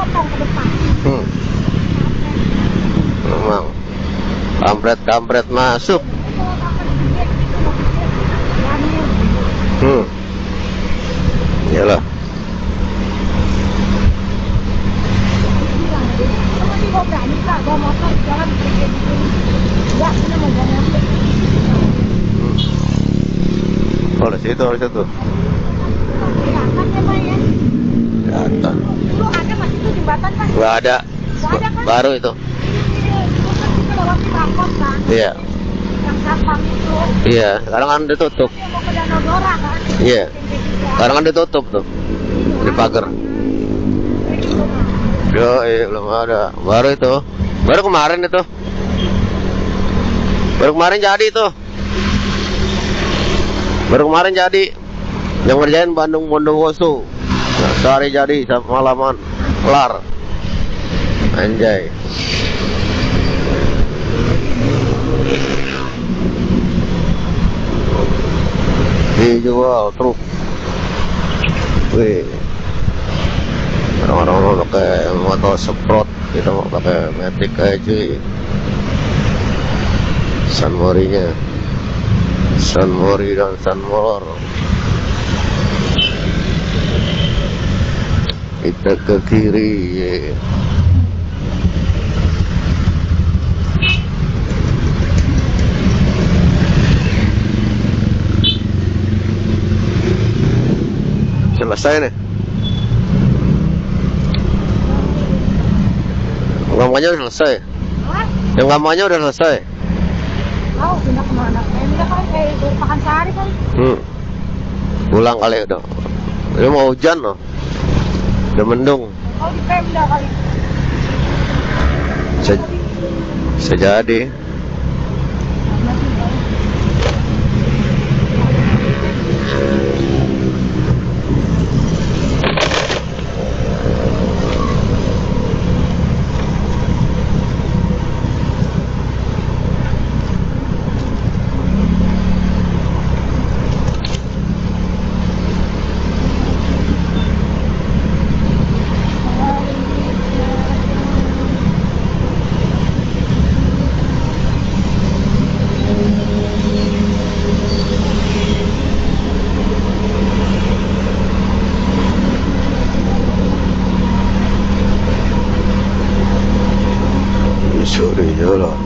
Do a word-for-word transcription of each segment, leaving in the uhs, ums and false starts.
potong ke depan. Hmm. Memang kampret-kampret masuk. Hmm. Iyalah. Kok berani Kak bawa motor jalan kayak gitu. Enggak, ini mau bawa motor. Oh, di situ, di situ. Kelihatan ya, Pak ya? Kelihatan. Dulu ada masih tuh jembatan, Pak? Nggak ada. Nggak ada kan? Baru itu. Dulu kan kita lewati Bangkok kan? Iya. Yang Sapang itu. Iya, sekarang kan ditutup. Dia mau ke Danau Dora kan? Iya. Sekarang kan ditutup tuh. Di pagar. Yo, eh, belum ada. Baru itu. Baru kemarin itu. Baru kemarin jadi itu. Baru kemarin jadi. Yang ngerjain Bandung Bondowoso. Nah, sehari jadi, sampai malaman kelar. Anjay. Dijual truk. Wih. Orang-orang pakai motor Sprott, kita mau pakai Matic aja. Sunmori-nya, Sunmori dan Sunmor. Kita ke kiri. Selesai nih. Gambarnya udah selesai. Hah? Yang gambarnya udah selesai. Tahu pindah kemana? Kayak udah kali kayak makan sehari kali. Hmm. Pulang kali udah. Ini mau hujan loh. Udah mendung. Oh di Pemda kali. Se Sejadi. Sore jalan.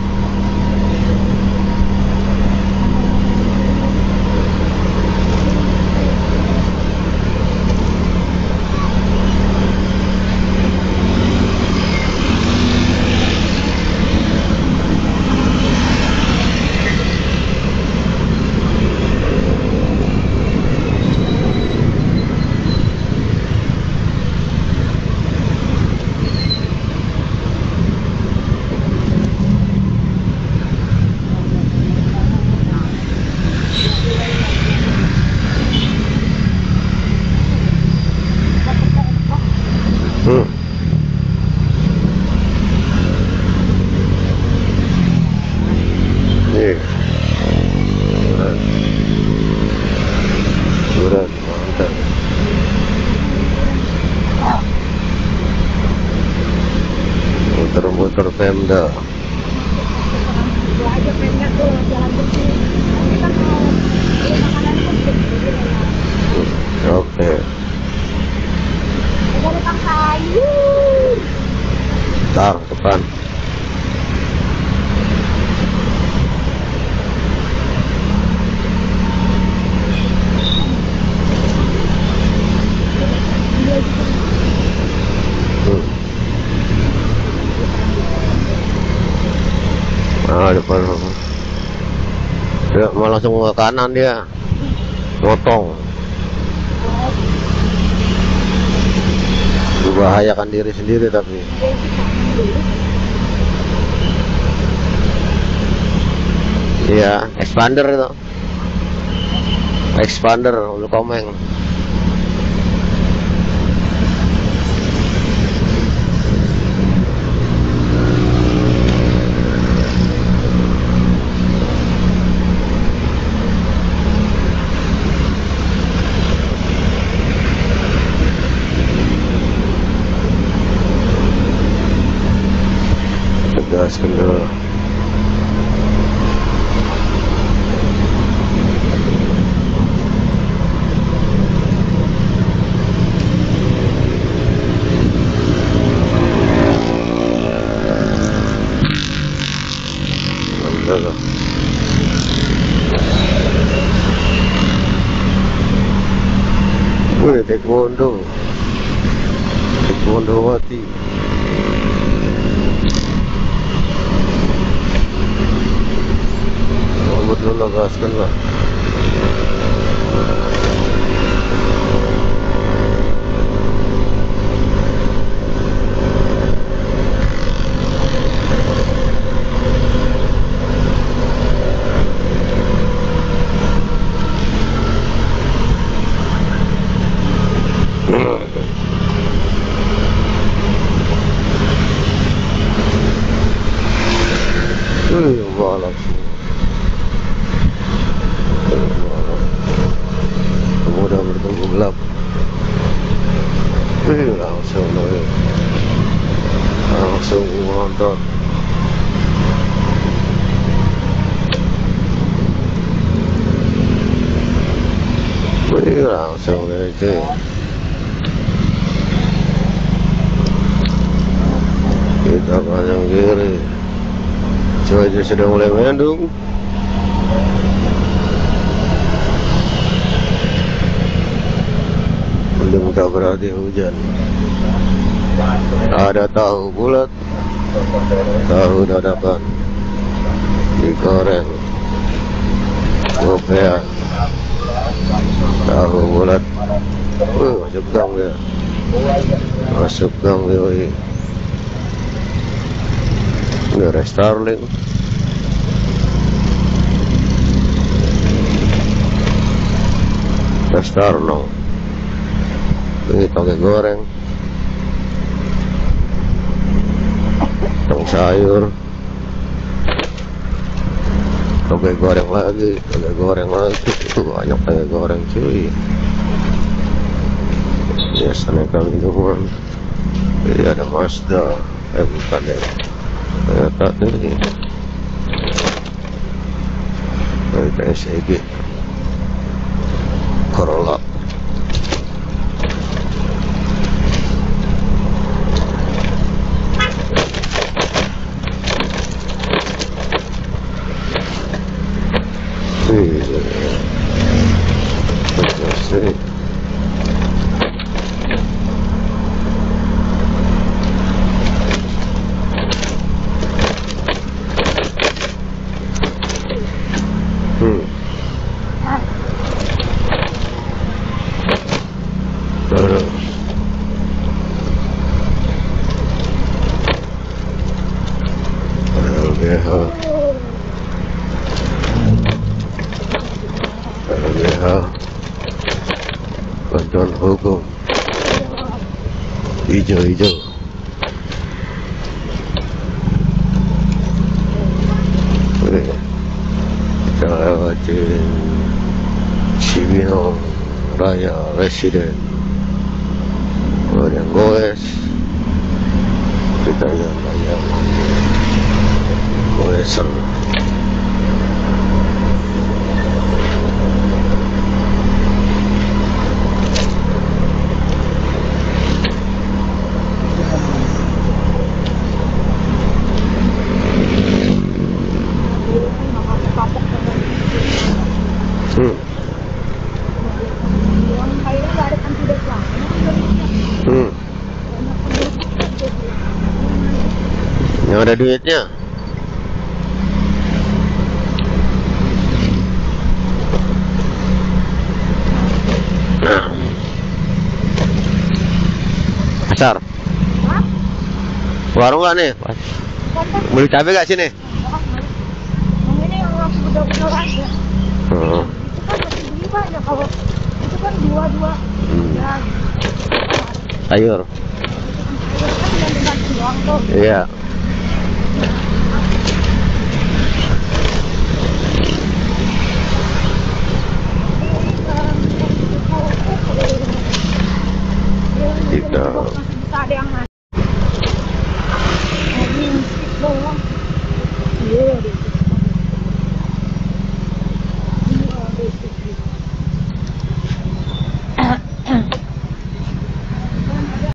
Hmm. Nih. Surat. Surat mantap. Muter-muter Pemda. Gua aja Pemda tuh jalan bersih. Ini kan mau beli makanan penting. Oke. Ada tukang sayur. Tar depan. Hmm. Ah, depan. Dia mau langsung ke kanan dia. Motong. Membahayakan diri sendiri tapi. Iya, expander itu. Expander Ulu Komeng. gaskan dulu. Mantap. Wih, taekwondo. Taekwondo mati. Rambut lu lepaskan lah. Wih, balap semua. Pemuda bertunggu gelap. Wih, langsung loh. Langsung nonton. Wih, langsung aja. Kita kanan kiri. Cuaca sudah mulai mendung. Belum tak berarti hujan. Ada tahu bulat, tahu dadakan, digoreng, gopean, tahu bulat. Uh, masuk gang dia, masuk gang dia. Ini Starling. Starno. Ini toge goreng. Tong sayur. Toge goreng lagi, toge goreng lagi. Banyak toge goreng cuy. Biasanya kami minuman. Ini ada Mazda. Eh bukan ya. Ternyata ini Toyota S E G Corolla. Wih, asik. Hmm. Terus L B H L B H bantuan hukum hijau-hijau. Kita lewatin Cibinong Raya Residen, kemudian goes, kita lihat raya goeser. Hmm. Hmm. Yang ada duitnya. Nah. Pasar. Warung gak nih? Beli cabai gak sini? Ini yang udah-udah aja. Oh. Itu kan masih beli banyak, kalau itu kan dua-dua. Hmm. Ya. Sayur. Itu kan sayur kan yang diganti doang tuh. Iya.